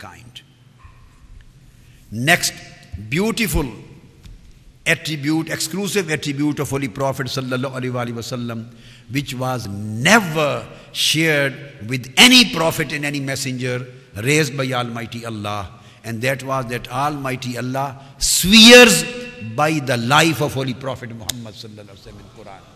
mankind. Next beautiful attribute, exclusive attribute of Holy Prophet sallallahu alaihi wasallam, which was never shared with any prophet and any messenger raised by Almighty Allah, and that was that Almighty Allah swears by the life of Holy Prophet Muhammad sallallahu alaihi wasallam in Quran.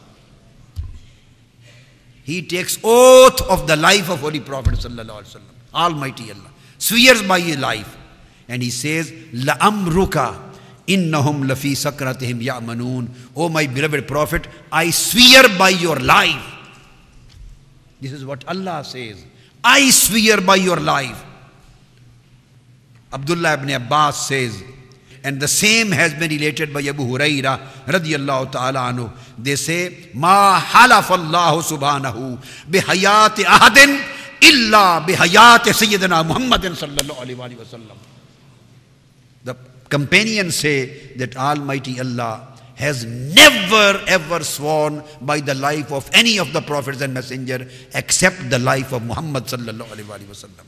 He takes oath of the life of Holy Prophet sallallahu alaihi wasallam. Almighty Allah swears by his life, and he says, La amruka innahum lafi sakratihim ya'manun. Oh my beloved Prophet, I swear by your life. This is what Allah says. I swear by your life. Abdullah ibn Abbas says, and the same has been related by Abu Huraira radiyallahu ta'ala anhu. They say, Ma halafallahu subhanahu bihayati ahadin illa bihayati Sayyidina Muhammadin sallallahu alaihi wasallam. The companions say that Almighty Allah has never ever sworn by the life of any of the prophets and messengers except the life of Muhammad sallallahu alaihi wasallam.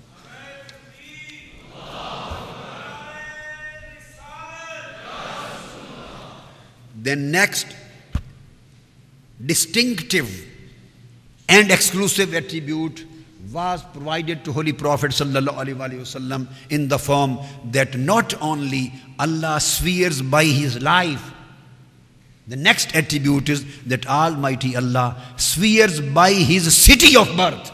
Then next distinctive and exclusive attribute was provided to Holy Prophet sallallahu alaihi wasallam in the form that not only Allah swears by his life, the next attribute is that Almighty Allah swears by his city of birth.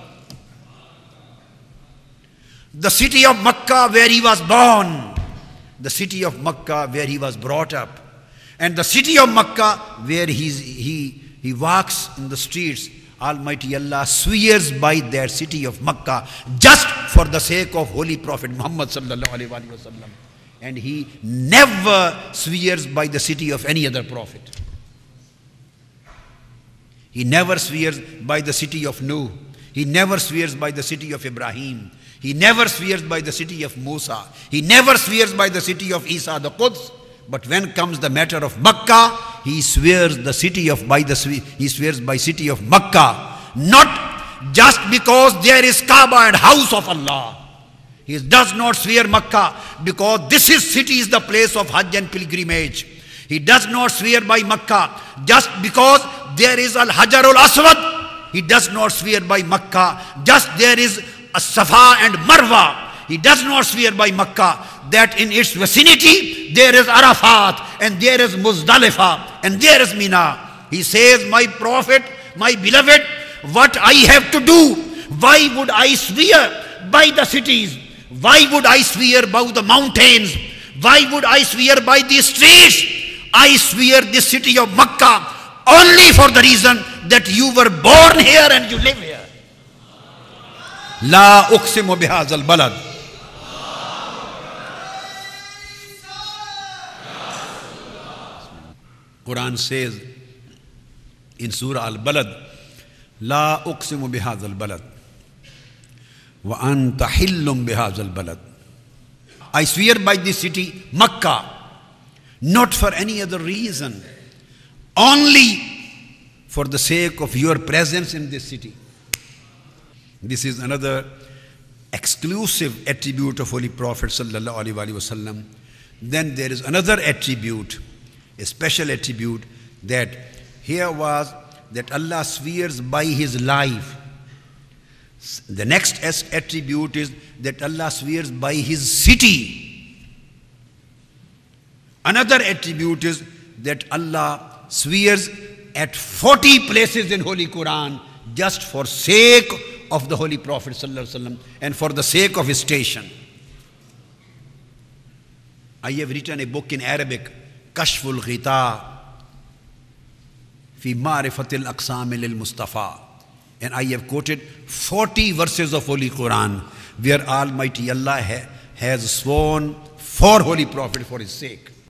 The city of Makkah where he was born, the city of Makkah where he was brought up, and the city of Makkah where he walks in the streets. Almighty Allah swears by their city of Makkah just for the sake of Holy Prophet Muhammad sallallahu alaihi wasallam, and he never swears by the city of any other prophet. He never swears by the city of Nuh. He never swears by the city of Ibrahim. He never swears by the city of Musa. He never swears by the city of Isa, the Quds. But when comes the matter of Makkah, he swears by city of Makkah, not just because there is Kaaba and house of Allah. He does not swear Makkah because this city is the place of Hajj and pilgrimage. He does not swear by Makkah just because there is Al-Hajar al-Aswad. He does not swear by Makkah just there is a Safa and Marwa. He does not swear by Makkah that in its vicinity there is Arafat and there is Muzdalifah and there is Mina. He says, my Prophet, my beloved, what I have to do? Why would I swear by the cities? Why would I swear by the mountains? Why would I swear by the streets? I swear this city of Makkah only for the reason that you were born here and you live here. La uqsimu bihazal balad. Quran says in Surah Al-Balad, La uqsimu bihazal balad wa anta hillum bihazal balad. I swear by this city, Makkah, not for any other reason, only for the sake of your presence in this city. This is another exclusive attribute of Holy Prophet sallallahu alaihi wasallam. Then there is another attribute, a special attribute, that here was that Allah swears by his life. The next attribute is that Allah swears by his city. Another attribute is that Allah swears at 40 places in Holy Quran just for sake of the Holy Prophet sallallahu alaihi wasallam and for the sake of his station. I have written a book in Arabic, Kashful Ghita fi Ma'rifatil Aqsam lil Mustafa, and I have quoted 40 verses of Holy Quran where Almighty Allah has sworn for Holy Prophet for his sake.